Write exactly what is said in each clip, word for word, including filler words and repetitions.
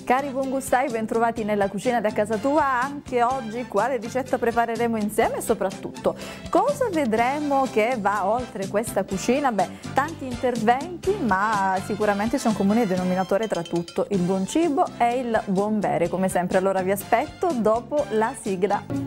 Cari buon gustai, bentrovati nella cucina da casa tua. Anche oggi quale ricetta prepareremo insieme e soprattutto cosa vedremo che va oltre questa cucina? Beh, tanti interventi, ma sicuramente c'è un comune denominatore tra tutto: il buon cibo e il buon bere, come sempre. Allora vi aspetto dopo la sigla.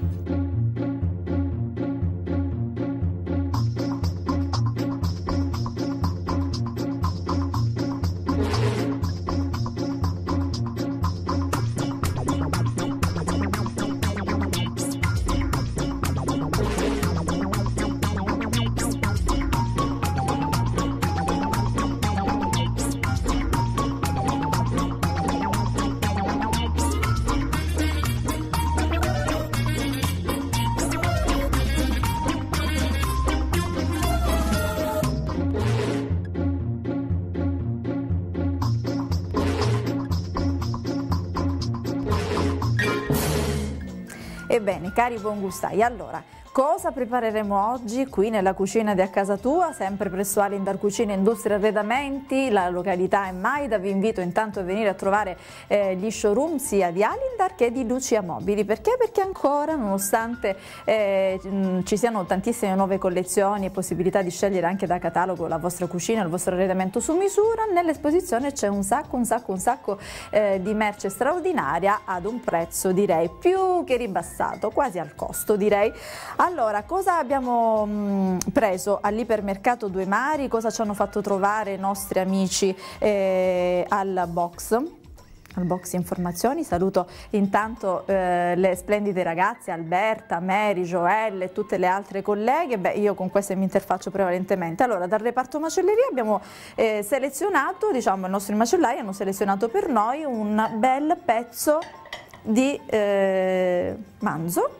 Ebbene, cari buon gustai, allora, cosa prepareremo oggi qui nella cucina di A Casa Tua, sempre presso Alindar Cucina Industria Arredamenti? La località è Maida. Vi invito intanto a venire a trovare eh, gli showroom sia di Alindar che di Lucia Mobili. Perché? Perché ancora, nonostante eh, mh, ci siano tantissime nuove collezioni e possibilità di scegliere anche da catalogo la vostra cucina, il vostro arredamento su misura, nell'esposizione c'è un sacco, un sacco, un sacco eh, di merce straordinaria ad un prezzo, direi, più che ribassato, quasi al costo, direi. Allora, cosa abbiamo mh, preso all'ipermercato Due Mari? Cosa ci hanno fatto trovare i nostri amici eh, al box? Al box informazioni. Saluto intanto eh, le splendide ragazze Alberta, Mary, Joelle e tutte le altre colleghe. Beh, io con queste mi interfaccio prevalentemente. Allora, dal reparto macelleria abbiamo eh, selezionato, diciamo, i nostri macellai hanno selezionato per noi un bel pezzo di eh, manzo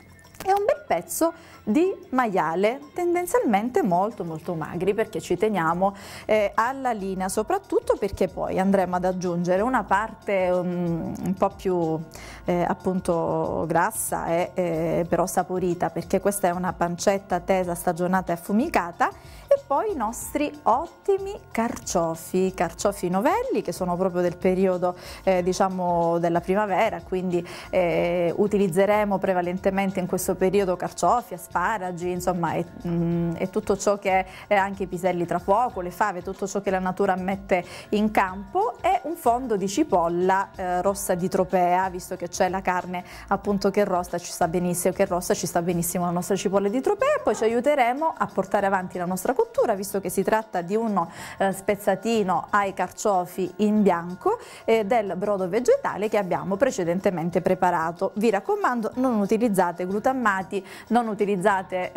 e un bel pezzo di maiale, tendenzialmente molto molto magri, perché ci teniamo eh, alla linea, soprattutto perché poi andremo ad aggiungere una parte um, un po' più eh, appunto grassa e eh, però saporita, perché questa è una pancetta tesa, stagionata e affumicata. E poi i nostri ottimi carciofi, carciofi novelli, che sono proprio del periodo eh, diciamo della primavera, quindi eh, utilizzeremo prevalentemente in questo periodo carciofi, asparagi, insomma e, mm, e tutto ciò che è anche i piselli tra poco, le fave, tutto ciò che la natura mette in campo, e un fondo di cipolla eh, rossa di Tropea, visto che c'è la carne appunto che rosta, ci sta benissimo, che rossa ci sta benissimo la nostra cipolla di Tropea. E poi ci aiuteremo a portare avanti la nostra cottura, visto che si tratta di uno eh, spezzatino ai carciofi in bianco eh, del brodo vegetale che abbiamo precedentemente preparato. Vi raccomando, non utilizzate glutammati, non utilizzate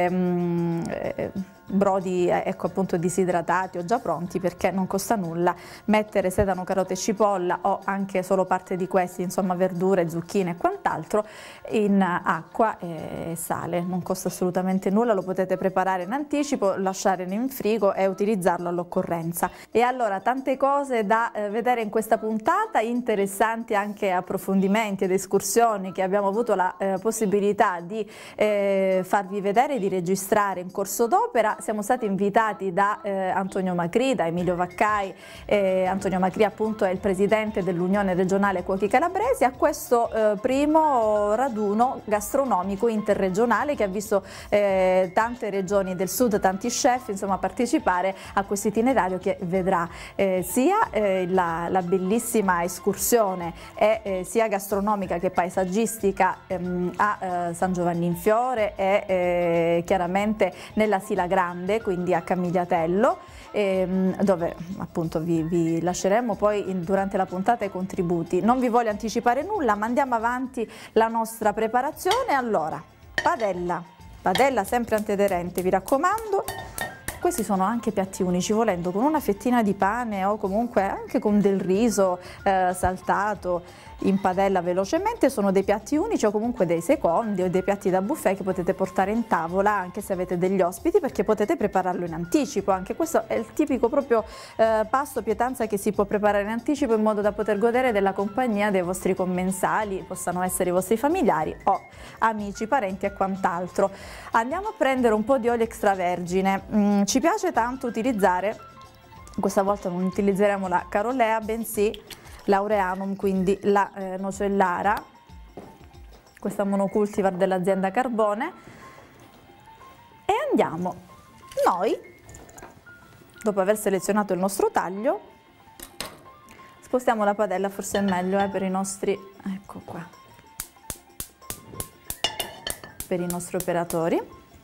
ehm, eh, brodi ecco appunto disidratati o già pronti, perché non costa nulla mettere sedano, carote e cipolla, o anche solo parte di questi, insomma verdure, zucchine e quant'altro, in acqua e sale. Non costa assolutamente nulla, lo potete preparare in anticipo, lasciare in frigo e utilizzarlo all'occorrenza. E allora, tante cose da eh, vedere in questa puntata, interessanti anche approfondimenti ed escursioni che abbiamo avuto la eh, possibilità di eh, farvi vedere e di registrare in corso d'opera. Siamo stati invitati da eh, Antonio Macri, da Emilio Vaccai. eh, Antonio Macri appunto è il presidente dell'Unione Regionale Cuochi Calabresi, a questo eh, primo raduno gastronomico interregionale che ha visto eh, tante regioni del sud, tanti chef insomma partecipare a questo itinerario, che vedrà eh, sia eh, la, la bellissima escursione eh, eh, sia gastronomica che paesaggistica ehm, a eh, San Giovanni in Fiore e eh, chiaramente nella Sila Grande, quindi a Camigliatello, ehm, dove appunto vi, vi lasceremo poi in, durante la puntata i contributi. Non vi voglio anticipare nulla, ma andiamo avanti la nostra preparazione. Allora, padella, padella sempre antiaderente, vi raccomando. Questi sono anche piatti unici, volendo con una fettina di pane o comunque anche con del riso eh, saltato in padella velocemente. Sono dei piatti unici o comunque dei secondi o dei piatti da buffet che potete portare in tavola anche se avete degli ospiti, perché potete prepararlo in anticipo. Anche questo è il tipico proprio eh, pasto pietanza che si può preparare in anticipo in modo da poter godere della compagnia dei vostri commensali, possano essere i vostri familiari o amici, parenti e quant'altro. Andiamo a prendere un po' di olio extravergine. Mm, ci piace tanto utilizzare, questa volta non utilizzeremo la Carolea, bensì laureanum, quindi la eh, nocellara, questa monocultivar dell'azienda Carbone. E andiamo noi, dopo aver selezionato il nostro taglio, spostiamo la padella, forse è meglio eh, per i nostri, ecco qua, per i nostri operatori.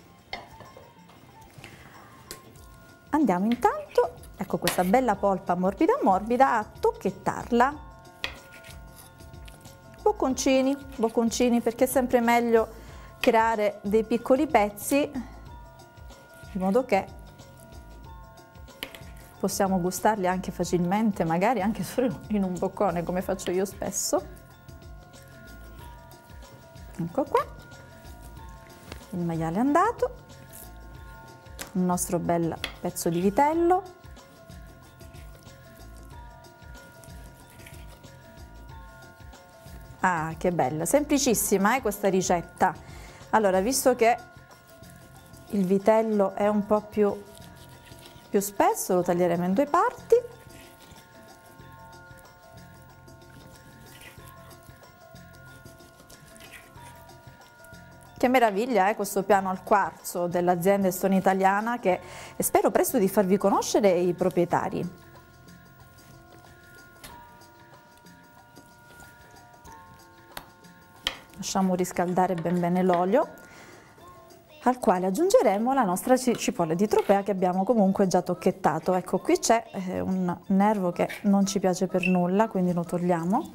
Andiamo intanto, ecco questa bella polpa morbida morbida, a tocchettarla, bocconcini, bocconcini, perché è sempre meglio creare dei piccoli pezzi, in modo che possiamo gustarli anche facilmente, magari anche solo in un boccone, come faccio io spesso. Ecco qua, il maiale è andato, il nostro bel pezzo di vitello. Ah, che bella, semplicissima eh, questa ricetta. Allora, visto che il vitello è un po' più, più spesso, lo taglieremo in due parti. Che meraviglia eh, questo piano al quarzo dell'azienda Estone Italiana, che spero presto di farvi conoscere i proprietari. Lasciamo riscaldare ben bene l'olio, al quale aggiungeremo la nostra cipolla di tropea che abbiamo comunque già tocchettato. Ecco, qui c'è eh, un nervo che non ci piace per nulla, quindi lo togliamo.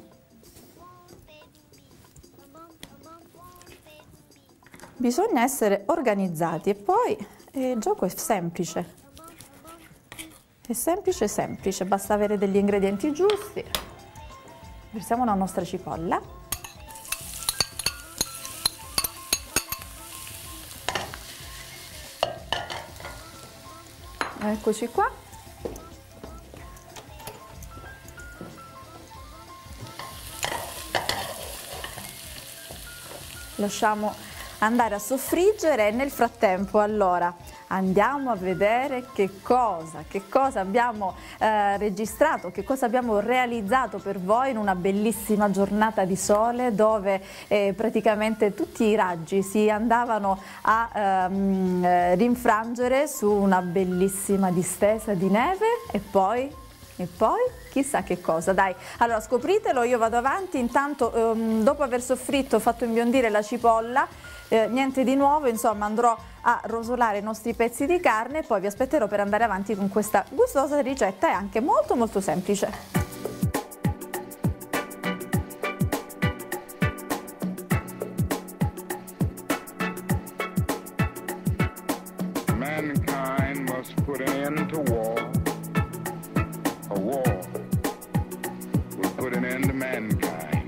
Bisogna essere organizzati e poi eh, il gioco è semplice. È semplice, semplice, basta avere degli ingredienti giusti. Versiamo la nostra cipolla. Eccoci qua. Lasciamo andare a soffriggere e nel frattempo allora andiamo a vedere che cosa, che cosa abbiamo eh, registrato, che cosa abbiamo realizzato per voi in una bellissima giornata di sole, dove eh, praticamente tutti i raggi si andavano a ehm, eh, rinfrangere su una bellissima distesa di neve e poi, e poi chissà che cosa. Dai, allora scopritelo, io vado avanti. Intanto ehm, dopo aver soffritto, fatto imbiondire la cipolla, Eh, niente di nuovo, insomma andrò a rosolare i nostri pezzi di carne e poi vi aspetterò per andare avanti con questa gustosa ricetta e anche molto molto semplice. Mankind must put an end to war. A war will put an end to mankind.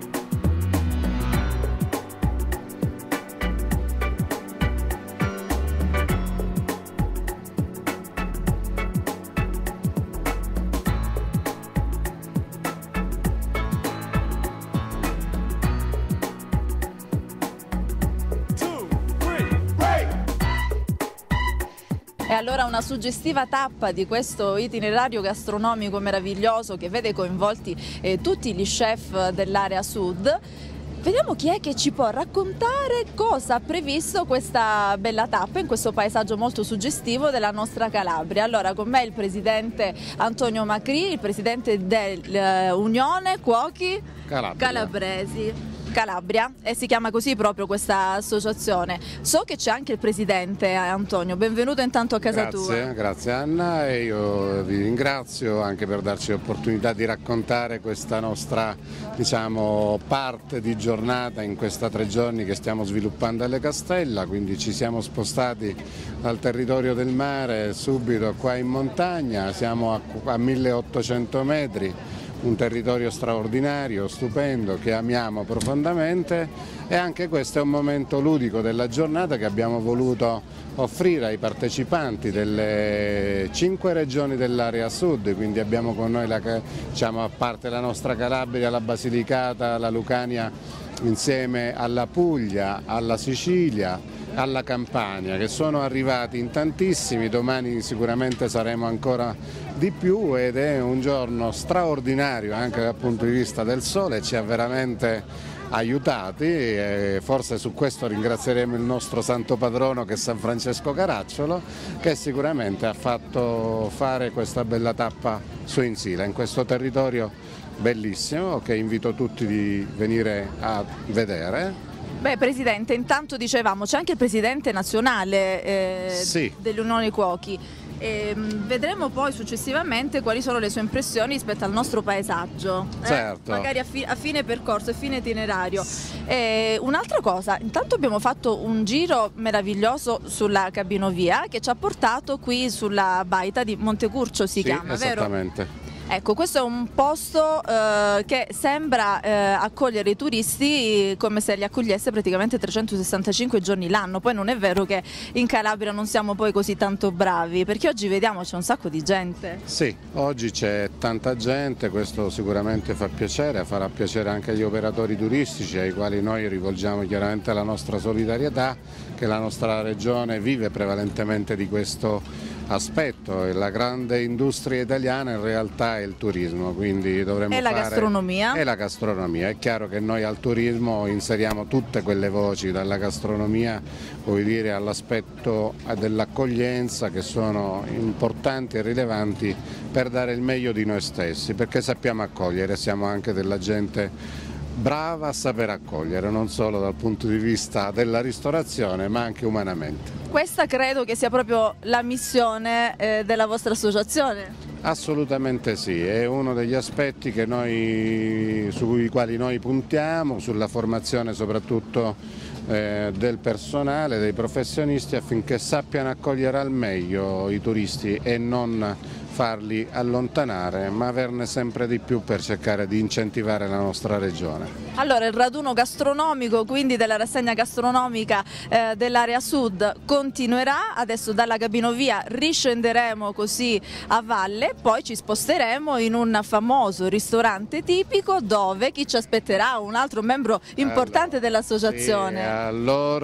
E allora una suggestiva tappa di questo itinerario gastronomico meraviglioso che vede coinvolti eh, tutti gli chef dell'area sud. Vediamo chi è che ci può raccontare cosa ha previsto questa bella tappa in questo paesaggio molto suggestivo della nostra Calabria. Allora, con me il presidente Antonio Macri, il presidente dell'Unione Cuochi Calabria. Calabresi. Calabria, e si chiama così proprio questa associazione. So che c'è anche il presidente Antonio, benvenuto intanto a casa grazie, tua. Grazie Anna, e io vi ringrazio anche per darci l'opportunità di raccontare questa nostra, diciamo, parte di giornata in questi tre giorni che stiamo sviluppando alle Castella. Quindi ci siamo spostati dal territorio del mare subito qua in montagna, siamo a, a milleottocento metri. Un territorio straordinario, stupendo, che amiamo profondamente, e anche questo è un momento ludico della giornata che abbiamo voluto offrire ai partecipanti delle cinque regioni dell'area sud. Quindi abbiamo con noi, la, diciamo, a parte la nostra Calabria, la Basilicata, la Lucania, insieme alla Puglia, alla Sicilia, alla Campania, che sono arrivati in tantissimi, domani sicuramente saremo ancora di più ed è un giorno straordinario anche dal punto di vista del sole, ci ha veramente aiutati e forse su questo ringrazieremo il nostro santo patrono che è San Francesco Caracciolo, che sicuramente ha fatto fare questa bella tappa su Insila, in questo territorio bellissimo che invito tutti di venire a vedere. Beh Presidente, intanto dicevamo c'è anche il Presidente nazionale eh, sì. dell'Unione Cuochi. E vedremo poi successivamente quali sono le sue impressioni rispetto al nostro paesaggio, eh? Certo. Magari a, fi a fine percorso, a fine itinerario. Un'altra cosa, intanto abbiamo fatto un giro meraviglioso sulla Cabinovia che ci ha portato qui sulla baita di Montecurcio, si sì, chiama, esattamente. Vero? Ecco, questo è un posto eh, che sembra eh, accogliere i turisti come se li accogliesse praticamente trecentosessantacinque giorni l'anno. Poi non è vero che in Calabria non siamo poi così tanto bravi, perché oggi vediamo c'è un sacco di gente. Sì, oggi c'è tanta gente, questo sicuramente fa piacere, farà piacere anche agli operatori turistici ai quali noi rivolgiamo chiaramente la nostra solidarietà, che la nostra regione vive prevalentemente di questo aspetto e la grande industria italiana in realtà è il turismo, quindi dovremmo e la fare... gastronomia. E la gastronomia, è chiaro che noi al turismo inseriamo tutte quelle voci, dalla gastronomia vuol dire all'aspetto dell'accoglienza, che sono importanti e rilevanti per dare il meglio di noi stessi, perché sappiamo accogliere, siamo anche della gente brava a saper accogliere, non solo dal punto di vista della ristorazione ma anche umanamente. Questa credo che sia proprio la missione eh, della vostra associazione. Assolutamente sì, è uno degli aspetti che noi, sui quali noi puntiamo, sulla formazione soprattutto eh, del personale, dei professionisti, affinché sappiano accogliere al meglio i turisti e non farli allontanare, ma averne sempre di più per cercare di incentivare la nostra regione. Allora il raduno gastronomico, quindi della rassegna gastronomica eh, dell'area sud, continuerà. Adesso dalla Cabinovia riscenderemo così a valle, poi ci sposteremo in un famoso ristorante tipico dove chi ci aspetterà? Un altro membro importante allora, dell'associazione. Sì, a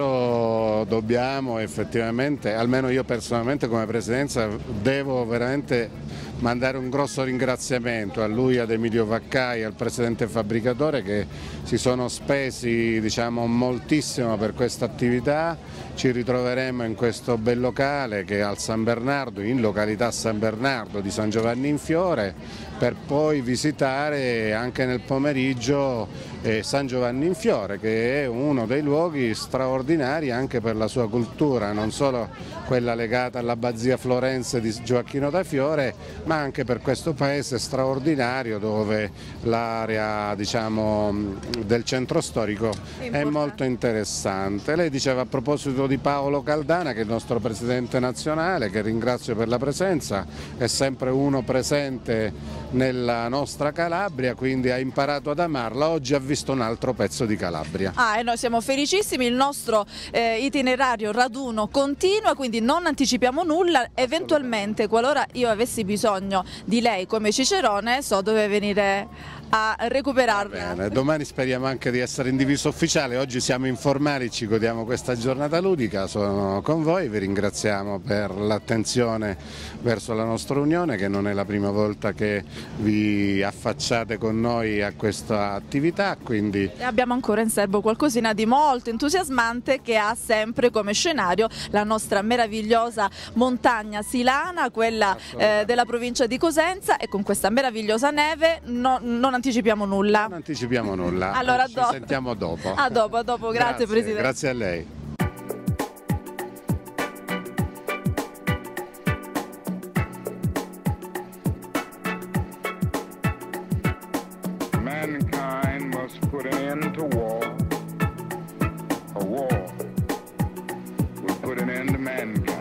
loro dobbiamo effettivamente, almeno io personalmente come presidenza, devo veramente mandare un grosso ringraziamento a lui, ad Emilio Vaccai, al presidente fabbricatore, che si sono spesi diciamo, moltissimo per questa attività. Ci ritroveremo in questo bel locale che è al San Bernardo, in località San Bernardo di San Giovanni in Fiore, per poi visitare anche nel pomeriggio eh, San Giovanni in Fiore, che è uno dei luoghi straordinari anche per la sua cultura, non solo quella legata all'abbazia florense di Gioacchino da Fiore, ma anche per questo paese straordinario dove l'area diciamo, del centro storico è, è molto interessante. Lei diceva a proposito di Paolo Caldana, che è il nostro presidente nazionale, che ringrazio per la presenza, è sempre uno presente nella nostra Calabria, quindi ha imparato ad amarla. Oggi ha visto un altro pezzo di Calabria. Ah, e noi siamo felicissimi, il nostro eh, itinerario raduno continua, quindi non anticipiamo nulla. Eventualmente, qualora io avessi bisogno di lei come Cicerone, so dove venire a recuperarla. Bene, domani speriamo anche di essere in divisa ufficiale, oggi siamo informali, ci godiamo questa giornata ludica, sono con voi, vi ringraziamo per l'attenzione verso la nostra Unione, che non è la prima volta che vi affacciate con noi a questa attività, quindi... E abbiamo ancora in serbo qualcosina di molto entusiasmante che ha sempre come scenario la nostra meravigliosa montagna silana, quella eh, della provincia di Cosenza, e con questa meravigliosa neve no, non anticipiamo nulla. Non anticipiamo nulla, allora, ci dopo. sentiamo dopo. A dopo, a dopo, grazie, grazie Presidente. Grazie a lei. Mankind must put an end to war. A war will put an end to mankind.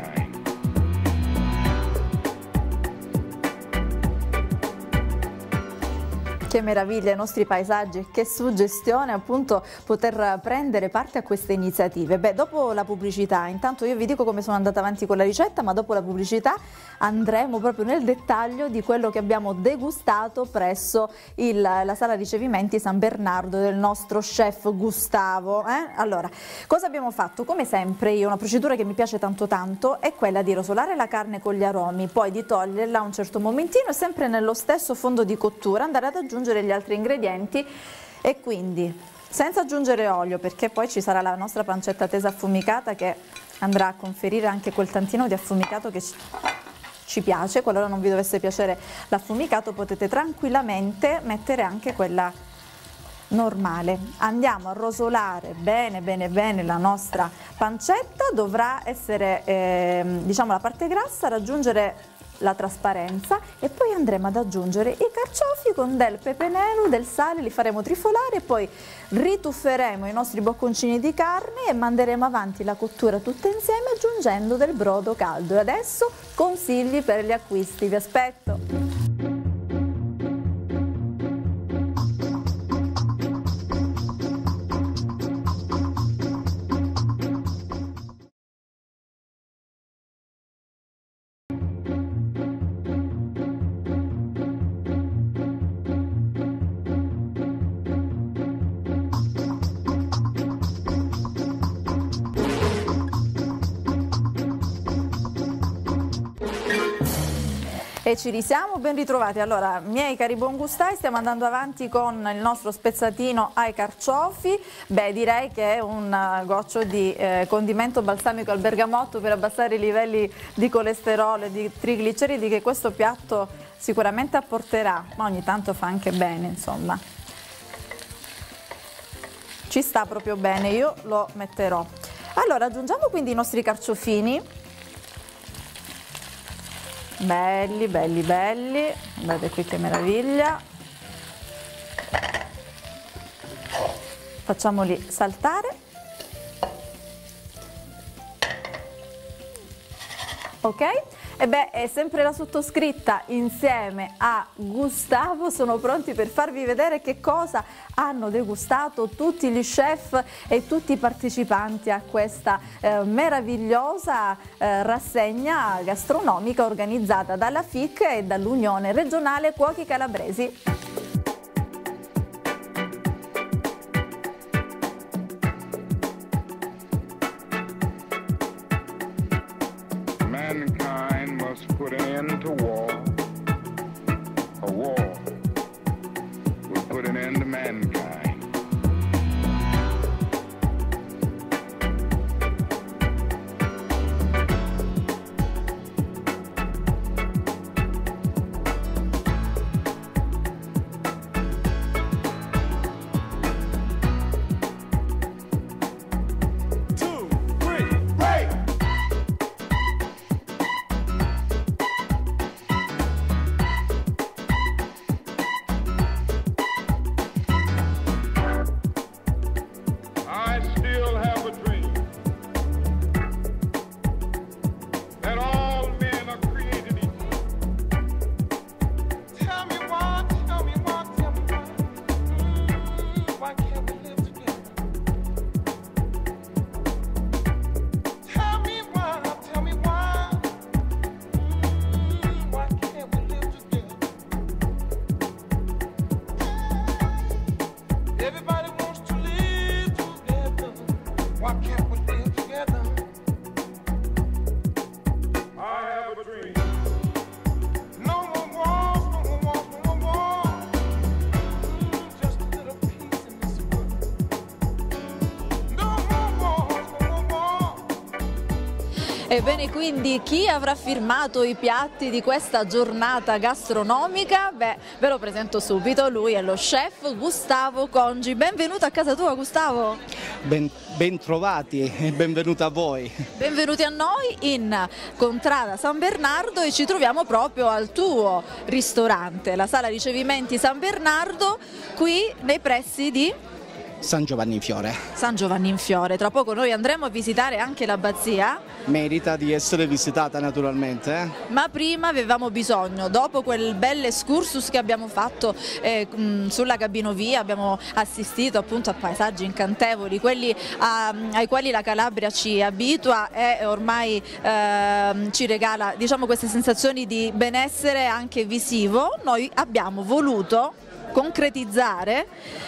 Che meraviglia i nostri paesaggi, che suggestione appunto poter prendere parte a queste iniziative. Beh, dopo la pubblicità, intanto io vi dico come sono andata avanti con la ricetta, ma dopo la pubblicità andremo proprio nel dettaglio di quello che abbiamo degustato presso il, la sala ricevimenti San Bernardo del nostro chef Gustavo. Eh? Allora, cosa abbiamo fatto? Come sempre io, una procedura che mi piace tanto tanto è quella di rosolare la carne con gli aromi, poi di toglierla un certo momentino e sempre nello stesso fondo di cottura andare ad aggiungere gli altri ingredienti e quindi senza aggiungere olio, perché poi ci sarà la nostra pancetta tesa affumicata che andrà a conferire anche quel tantino di affumicato che ci piace. Qualora non vi dovesse piacere l'affumicato potete tranquillamente mettere anche quella normale. Andiamo a rosolare bene bene bene la nostra pancetta, dovrà essere eh, diciamo la parte grassa raggiungere la trasparenza e poi andremo ad aggiungere i carciofi con del pepe nero, del sale, li faremo trifolare e poi ritufferemo i nostri bocconcini di carne e manderemo avanti la cottura tutta insieme aggiungendo del brodo caldo. E adesso consigli per gli acquisti, vi aspetto! E ci risiamo, ben ritrovati. Allora, miei cari buon gustai, stiamo andando avanti con il nostro spezzatino ai carciofi. Beh, direi che è un goccio di eh, condimento balsamico al bergamotto per abbassare i livelli di colesterolo e di trigliceridi che questo piatto sicuramente apporterà, ma ogni tanto fa anche bene, insomma. Ci sta proprio bene, io lo metterò. Allora, aggiungiamo quindi i nostri carciofini. Belli, belli, belli, guardate qui che meraviglia. Facciamoli saltare. Ok? E beh, è sempre la sottoscritta insieme a Gustavo, sono pronti per farvi vedere che cosa hanno degustato tutti gli chef e tutti i partecipanti a questa eh, meravigliosa eh, rassegna gastronomica organizzata dalla F I C e dall'Unione Regionale Cuochi Calabresi. Mankind must put an end to war. A war will put an end to mankind. Ebbene, quindi chi avrà firmato i piatti di questa giornata gastronomica? Beh, ve lo presento subito, lui è lo chef Gustavo Congi. Benvenuto a casa tua, Gustavo. Ben, ben trovati e benvenuti a voi. Benvenuti a noi in Contrada San Bernardo e ci troviamo proprio al tuo ristorante, la sala ricevimenti San Bernardo, qui nei pressi di... San Giovanni in Fiore. San Giovanni in Fiore, tra poco noi andremo a visitare anche l'abbazia. Merita di essere visitata naturalmente. Eh? Ma prima avevamo bisogno, dopo quel bel excursus che abbiamo fatto eh, sulla Gabinovia, abbiamo assistito appunto a paesaggi incantevoli, quelli a, ai quali la Calabria ci abitua e ormai eh, ci regala, diciamo, queste sensazioni di benessere anche visivo. Noi abbiamo voluto concretizzare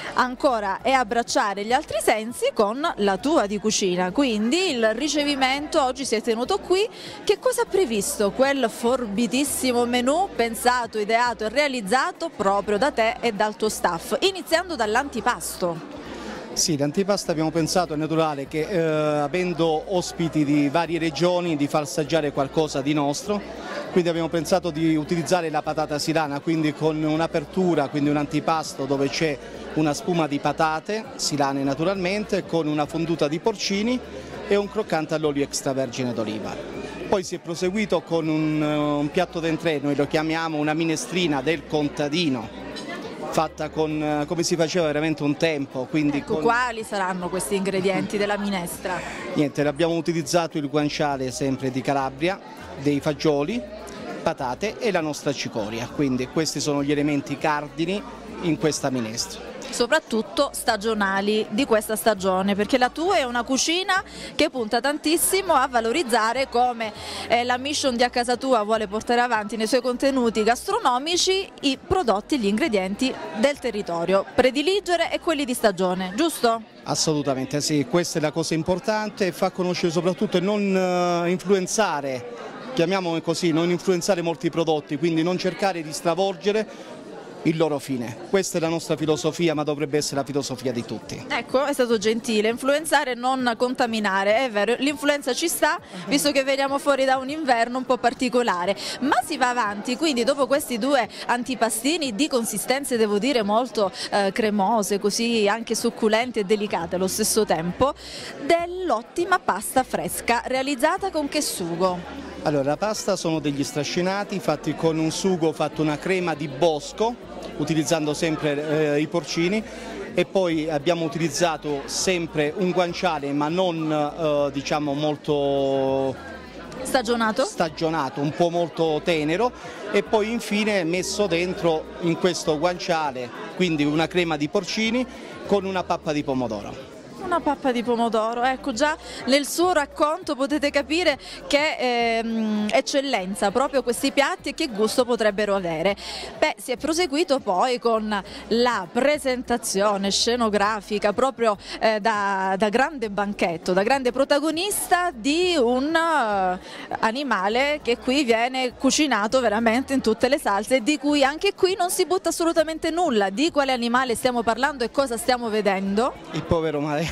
ancora e abbracciare gli altri sensi con la tua di cucina, quindi il ricevimento oggi si è tenuto qui. Che cosa ha previsto quel forbitissimo menù pensato, ideato e realizzato proprio da te e dal tuo staff, iniziando dall'antipasto? Sì, l'antipasto abbiamo pensato, è naturale che eh, avendo ospiti di varie regioni di far assaggiare qualcosa di nostro, quindi abbiamo pensato di utilizzare la patata silana, quindi con un'apertura, quindi un antipasto dove c'è una spuma di patate silane naturalmente, con una fonduta di porcini e un croccante all'olio extravergine d'oliva. Poi si è proseguito con un, un piatto d'entrée, noi lo chiamiamo una minestrina del contadino, fatta con come si faceva veramente un tempo. Quindi ecco, con... quali saranno questi ingredienti della minestra? Niente, abbiamo utilizzato il guanciale sempre di Calabria, dei fagioli, patate e la nostra cicoria, quindi questi sono gli elementi cardini in questa minestra. Soprattutto stagionali di questa stagione, perché la tua è una cucina che punta tantissimo a valorizzare, come eh, la mission di A Casa Tua vuole portare avanti nei suoi contenuti gastronomici, i prodotti e gli ingredienti del territorio, prediligere e quelli di stagione, giusto? Assolutamente sì, questa è la cosa importante, e fa conoscere soprattutto e non uh, influenzare, chiamiamolo così, non influenzare molti prodotti, quindi non cercare di stravolgere il loro fine. Questa è la nostra filosofia, ma dovrebbe essere la filosofia di tutti. Ecco, è stato gentile, influenzare e non contaminare, è vero, l'influenza ci sta, visto che veniamo fuori da un inverno un po' particolare, ma si va avanti, quindi dopo questi due antipastini di consistenze, devo dire, molto eh, cremose, così anche succulente e delicate allo stesso tempo, dell'ottima pasta fresca, realizzata con che sugo? Allora, la pasta sono degli strascinati fatti con un sugo, fatto una crema di bosco, utilizzando sempre eh, i porcini, e poi abbiamo utilizzato sempre un guanciale, ma non eh, diciamo molto stagionato? stagionato, un po' molto tenero, e poi infine messo dentro in questo guanciale, quindi una crema di porcini con una pappa di pomodoro. Una pappa di pomodoro, ecco, già nel suo racconto potete capire che ehm, eccellenza proprio questi piatti e che gusto potrebbero avere. Beh, si è proseguito poi con la presentazione scenografica proprio eh, da, da grande banchetto, da grande protagonista di un uh, animale che qui viene cucinato veramente in tutte le salse e di cui anche qui non si butta assolutamente nulla. Di quale animale stiamo parlando e cosa stiamo vedendo? Il povero maiale.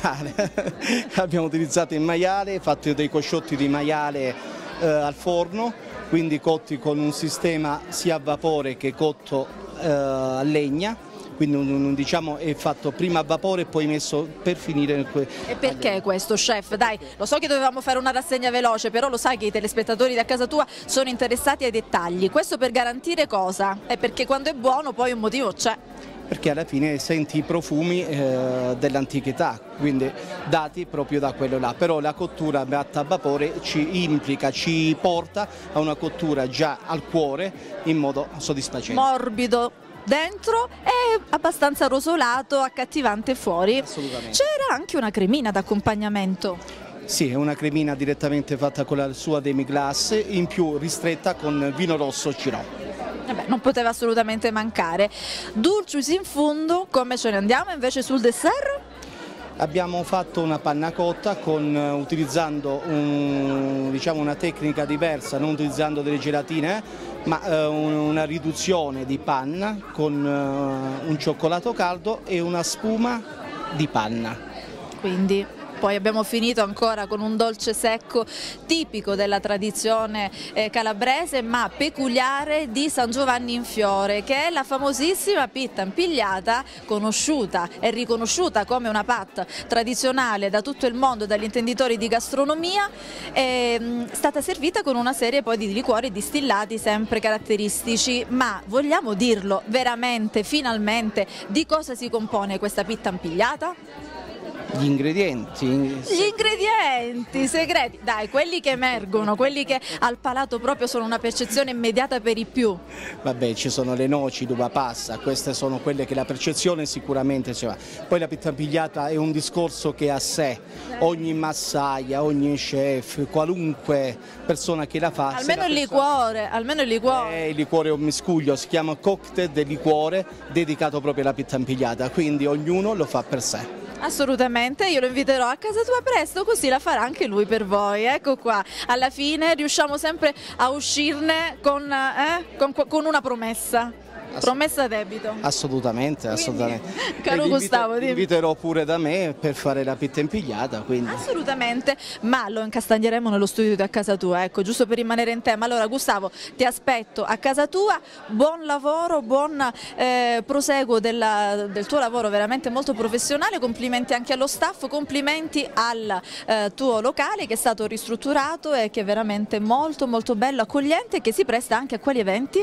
Abbiamo utilizzato il maiale, fatto dei cosciotti di maiale eh, al forno, quindi cotti con un sistema sia a vapore che cotto eh, a legna, quindi un, un, diciamo è fatto prima a vapore e poi messo per finire. E perché questo, chef? Dai, lo so che dovevamo fare una rassegna veloce, però lo sai che i telespettatori di A Casa Tua sono interessati ai dettagli. Questo per garantire cosa? È perché quando è buono poi un motivo c'è. Perché alla fine senti i profumi eh, dell'antichità, quindi dati proprio da quello là, però la cottura fatta a vapore ci implica, ci porta a una cottura già al cuore in modo soddisfacente. Morbido dentro e abbastanza rosolato, accattivante fuori. Assolutamente. C'era anche una cremina d'accompagnamento. Sì, è una cremina direttamente fatta con la sua demi-glace, in più ristretta con vino rosso Cirò. Vabbè, non poteva assolutamente mancare. Dulcis in fundo, come ce ne andiamo invece sul dessert? Abbiamo fatto una panna cotta con, utilizzando un, diciamo una tecnica diversa, non utilizzando delle gelatine, ma eh, una riduzione di panna con eh, un cioccolato caldo e una spuma di panna. Quindi poi abbiamo finito ancora con un dolce secco tipico della tradizione eh, calabrese ma peculiare di San Giovanni in Fiore, che è la famosissima pitta impigliata, conosciuta e riconosciuta come una pat tradizionale da tutto il mondo, dagli intenditori di gastronomia, è stata servita con una serie poi di liquori distillati sempre caratteristici. Ma vogliamo dirlo veramente, finalmente, di cosa si compone questa pitta impigliata? Gli ingredienti. Gli ingredienti segreti, dai, quelli che emergono, quelli che al palato proprio sono una percezione immediata per i più. Vabbè, ci sono le noci d'uva passa, queste sono quelle che la percezione sicuramente ci va. Poi la pitta impigliata è un discorso che a sé, ogni massaia, ogni chef, qualunque persona che la fa. Almeno il liquore, almeno il liquore. Eh, il liquore è un miscuglio, si chiama cocktail del liquore dedicato proprio alla pitta impigliata, quindi ognuno lo fa per sé. Assolutamente, io lo inviterò a casa tua presto, così la farà anche lui per voi. Ecco qua, alla fine riusciamo sempre a uscirne con, eh, con, con una promessa. Promessa debito. Assolutamente, assolutamente. Quindi, caro Gustavo, ti inviterò pure da me per fare la pitta impigliata. Quindi. Assolutamente, ma lo incastagneremo nello studio di a casa tua, ecco, giusto per rimanere in tema. Allora Gustavo, ti aspetto a casa tua, buon lavoro, buon eh, proseguo della, del tuo lavoro veramente molto professionale, complimenti anche allo staff, complimenti al eh, tuo locale che è stato ristrutturato e che è veramente molto molto bello, accogliente e che si presta anche a quali eventi?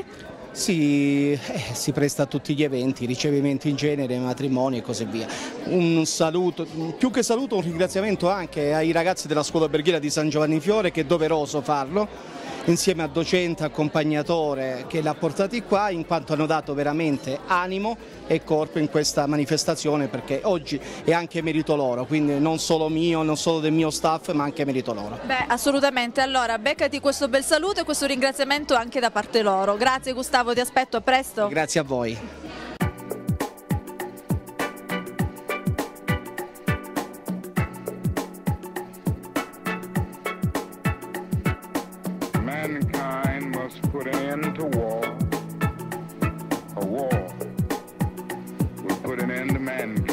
Sì, eh, si presta a tutti gli eventi, ricevimenti in genere, matrimoni e così via. Un saluto, più che saluto, un ringraziamento anche ai ragazzi della scuola alberghiera di San Giovanni Fiore, che è doveroso farlo, insieme a docente, accompagnatore che l'ha portati qua, in quanto hanno dato veramente animo e corpo in questa manifestazione, perché oggi è anche merito loro, quindi non solo mio, non solo del mio staff, ma anche merito loro. Beh, assolutamente, allora beccati questo bel saluto e questo ringraziamento anche da parte loro. Grazie Gustavo, ti aspetto, a presto. Grazie a voi. Mankind must put an end to war. A war will put an end to mankind.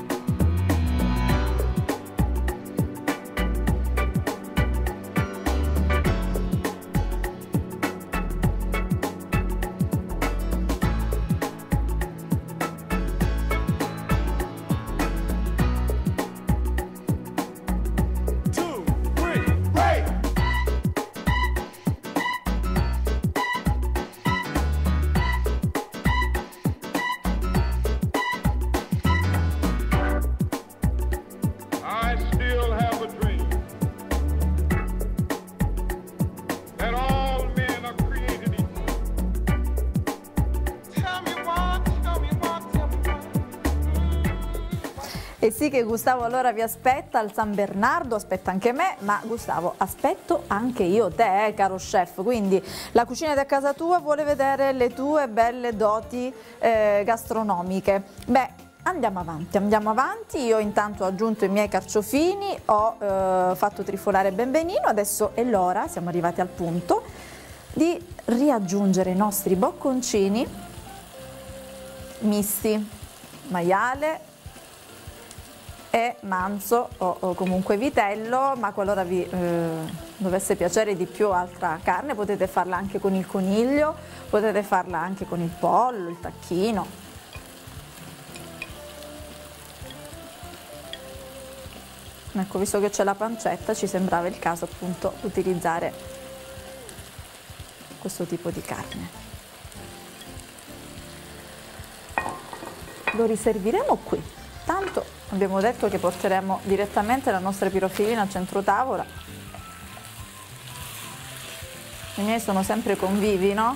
E sì che Gustavo allora vi aspetta al San Bernardo, aspetta anche me, ma Gustavo aspetto anche io te, eh, caro chef, quindi la cucina di a casa tua vuole vedere le tue belle doti eh, gastronomiche. Beh, andiamo avanti, andiamo avanti, io intanto ho aggiunto i miei carciofini, ho eh, fatto trifolare benvenino, adesso è l'ora, siamo arrivati al punto, di riaggiungere i nostri bocconcini misti, maiale e manzo o, o comunque vitello, ma qualora vi eh, dovesse piacere di più altra carne potete farla anche con il coniglio, potete farla anche con il pollo, il tacchino. Ecco, visto che c'è la pancetta ci sembrava il caso appunto utilizzare questo tipo di carne. Lo riserviremo qui, tanto abbiamo detto che porteremo direttamente la nostra pirofilina al centro tavola. I miei sono sempre convivi, no?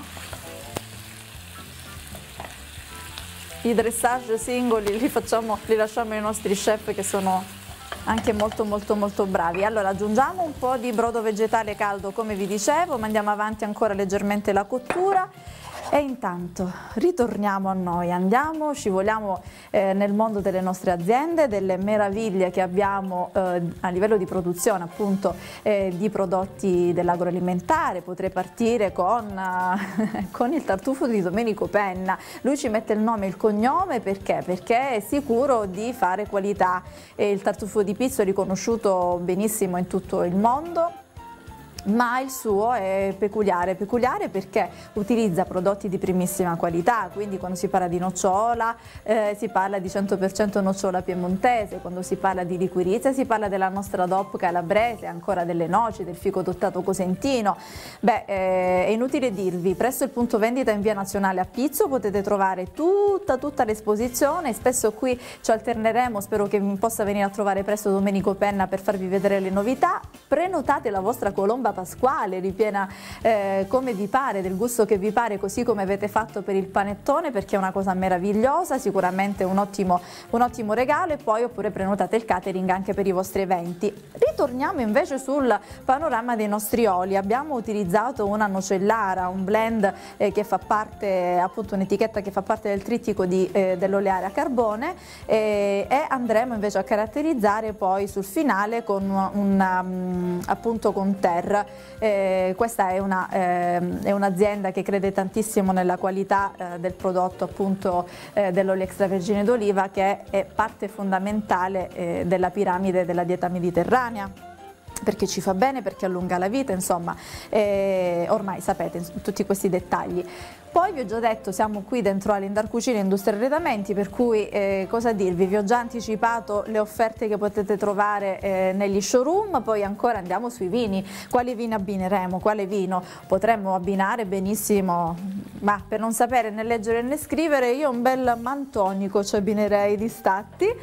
I dressage singoli li facciamo, li lasciamo ai nostri chef che sono anche molto molto molto bravi. Allora aggiungiamo un po' di brodo vegetale caldo come vi dicevo, mandiamo avanti ancora leggermente la cottura E intanto ritorniamo a noi, andiamo, scivoliamo eh, nel mondo delle nostre aziende, delle meraviglie che abbiamo eh, a livello di produzione appunto eh, di prodotti dell'agroalimentare. Potrei partire con, uh, con il tartufo di Domenico Penna. Lui ci mette il nome e il cognome perché? Perché è sicuro di fare qualità. E il tartufo di Pizzo è riconosciuto benissimo in tutto il mondo, ma il suo è peculiare, peculiare perché utilizza prodotti di primissima qualità, quindi quando si parla di nocciola eh, si parla di cento per cento nocciola piemontese, quando si parla di liquirizia si parla della nostra D O P calabrese, ancora delle noci, del fico dottato cosentino. Beh, eh, è inutile dirvi, presso il punto vendita in via Nazionale a Pizzo potete trovare tutta, tutta l'esposizione, spesso qui ci alterneremo, spero che possa venire a trovare presto Domenico Penna per farvi vedere le novità. Prenotate la vostra colomba pasquale, ripiena eh, come vi pare, del gusto che vi pare, così come avete fatto per il panettone, perché è una cosa meravigliosa, sicuramente un ottimo, un ottimo regalo. E poi oppure prenotate il catering anche per i vostri eventi. Ritorniamo invece sul panorama dei nostri oli. Abbiamo utilizzato una nocellara, un blend eh, che fa parte, appunto un'etichetta che fa parte del trittico di, eh, dell'oleare a carbone, eh, e andremo invece a caratterizzare poi sul finale con una, um, appunto con terra. Eh, questa è una, eh, è un'azienda che crede tantissimo nella qualità eh, del prodotto appunto eh, dell'olio extravergine d'oliva, che è parte fondamentale eh, della piramide della dieta mediterranea, perché ci fa bene, perché allunga la vita, insomma, eh, ormai sapete tutti questi dettagli. Poi vi ho già detto, siamo qui dentro Alindar Cucina Industria Arredamenti, per cui eh, cosa dirvi, vi ho già anticipato le offerte che potete trovare eh, negli showroom. Poi ancora andiamo sui vini, quali vini abbineremo, quale vino potremmo abbinare benissimo, ma per non sapere né leggere né scrivere io un bel mantonico ci abbinerei di Statti,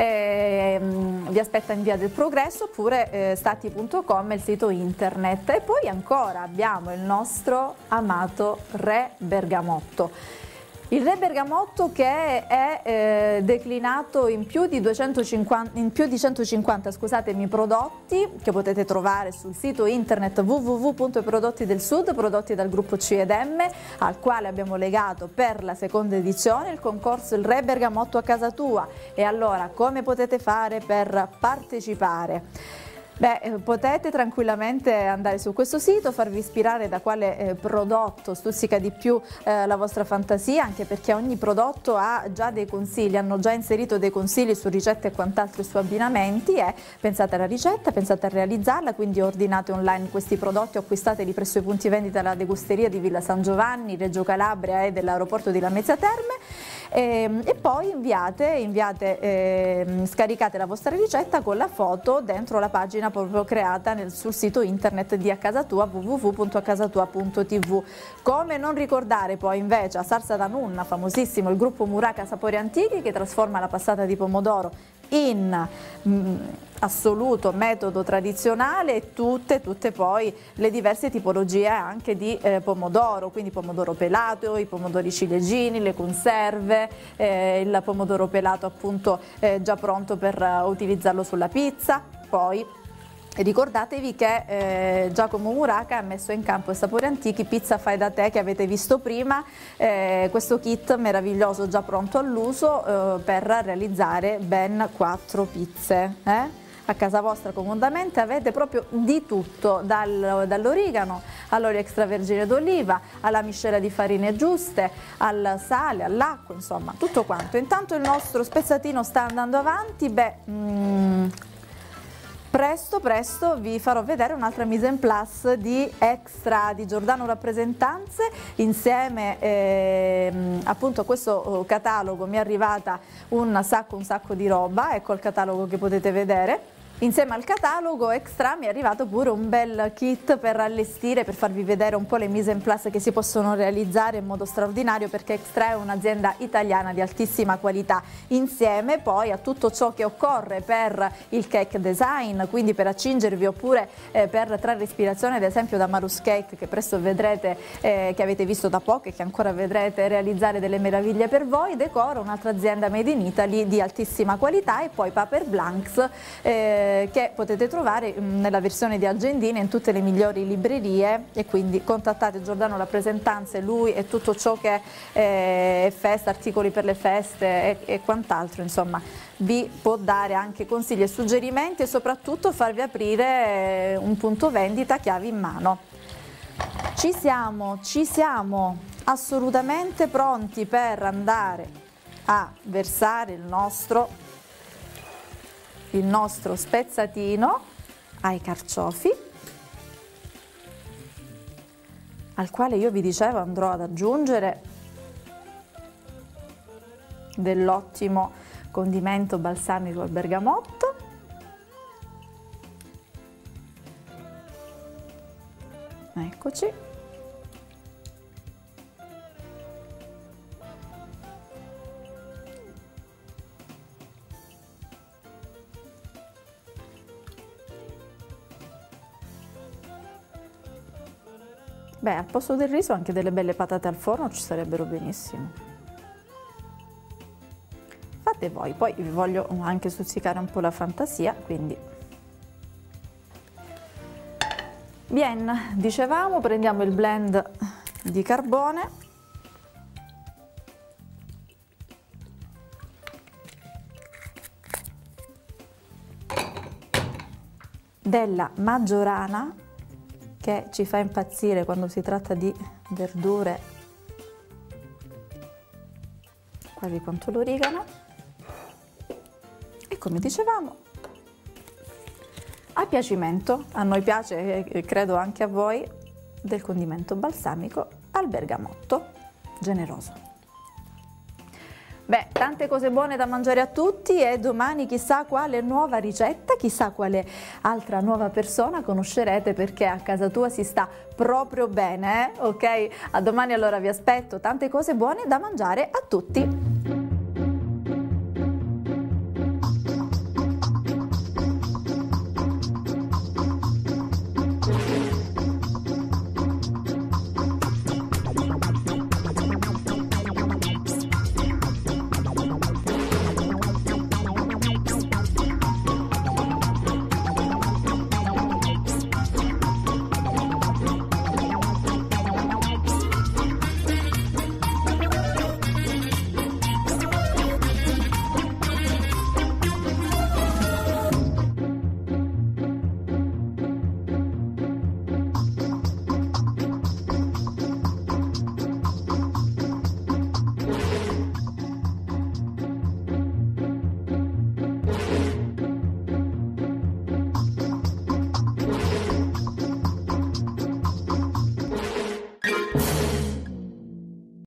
eh, vi aspetta in via del Progresso, oppure eh, statti punto com è il sito internet. E poi ancora abbiamo il nostro amato Re Bergamotto. Il Re Bergamotto che è eh, declinato in più di duecentocinquanta, in più di centocinquanta scusatemi, prodotti che potete trovare sul sito internet w w w punto prodotti del sud, prodotti dal gruppo C ed M, al quale abbiamo legato per la seconda edizione il concorso Il Re Bergamotto a casa tua. E allora come potete fare per partecipare? Beh, potete tranquillamente andare su questo sito, farvi ispirare da quale eh, prodotto stuzzica di più eh, la vostra fantasia, anche perché ogni prodotto ha già dei consigli, hanno già inserito dei consigli su ricette e quant'altro e su abbinamenti, e pensate alla ricetta, pensate a realizzarla, quindi ordinate online questi prodotti o acquistateli presso i punti vendita della degusteria di Villa San Giovanni, Reggio Calabria e dell'aeroporto di Lamezia Terme. E, e poi inviate, inviate eh, scaricate la vostra ricetta con la foto dentro la pagina proprio creata nel, sul sito internet di A Casa Tua, w w w punto a casa tua punto t v. Come non ricordare poi invece a Sarsa da Nunna, famosissimo il gruppo Muraca Sapori Antichi, che trasforma la passata di pomodoro in mh, assoluto metodo tradizionale, e tutte, tutte poi le diverse tipologie anche di eh, pomodoro, quindi pomodoro pelato, i pomodori ciliegini, le conserve, eh, il pomodoro pelato appunto eh, già pronto per uh, utilizzarlo sulla pizza. Poi ricordatevi che eh, Giacomo Muraca ha messo in campo Sapori Antichi, pizza fai da te, che avete visto prima, eh, questo kit meraviglioso già pronto all'uso eh, per realizzare ben quattro pizze. Eh? A casa vostra comodamente avete proprio di tutto, dal, dall'origano all'olio extravergine d'oliva, alla miscela di farine giuste, al sale, all'acqua, insomma tutto quanto. Intanto il nostro spezzatino sta andando avanti. Beh, mm, Presto, presto vi farò vedere un'altra mise en place di Extra di Giordano Rappresentanze. Insieme eh, appunto a questo catalogo mi è arrivata un sacco, un sacco di roba, ecco il catalogo che potete vedere. Insieme al catalogo Extra mi è arrivato pure un bel kit per allestire, per farvi vedere un po' le mise en place che si possono realizzare in modo straordinario, perché Extra è un'azienda italiana di altissima qualità, insieme poi a tutto ciò che occorre per il cake design, quindi per accingervi oppure eh, per trarre ispirazione ad esempio da Marus Cake, che presto vedrete, eh, che avete visto da poco e che ancora vedrete realizzare delle meraviglie per voi. Decora, un'altra azienda made in Italy di altissima qualità, e poi Paper Blanks, eh, eh, che potete trovare mh, nella versione di agendina in tutte le migliori librerie, e quindi contattate Giordano Rappresentanze, lui e tutto ciò che eh, è festa, articoli per le feste e, e quant'altro, insomma vi può dare anche consigli e suggerimenti e soprattutto farvi aprire un punto vendita chiavi in mano. Ci siamo, ci siamo assolutamente pronti per andare a versare il nostro, il nostro spezzatino ai carciofi, al quale io vi dicevo andrò ad aggiungere dell'ottimo condimento balsamico al bergamotto. Eccoci. Beh, al posto del riso anche delle belle patate al forno ci sarebbero benissimo. Fate voi, poi vi voglio anche stuzzicare un po' la fantasia, quindi. Bien, dicevamo, prendiamo il blend di carbone. Della maggiorana, che ci fa impazzire quando si tratta di verdure, quasi quanto l'origano, e come dicevamo a piacimento, a noi piace e credo anche a voi, del condimento balsamico al bergamotto generoso. Beh, tante cose buone da mangiare a tutti, e domani chissà quale nuova ricetta, chissà quale altra nuova persona conoscerete, perché a casa tua si sta proprio bene, eh? Ok? A domani allora vi aspetto, tante cose buone da mangiare a tutti.